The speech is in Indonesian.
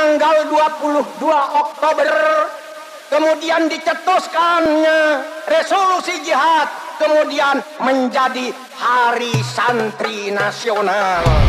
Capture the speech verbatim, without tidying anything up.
tanggal dua puluh dua Oktober kemudian dicetuskannya resolusi jihad, kemudian menjadi Hari Santri Nasional.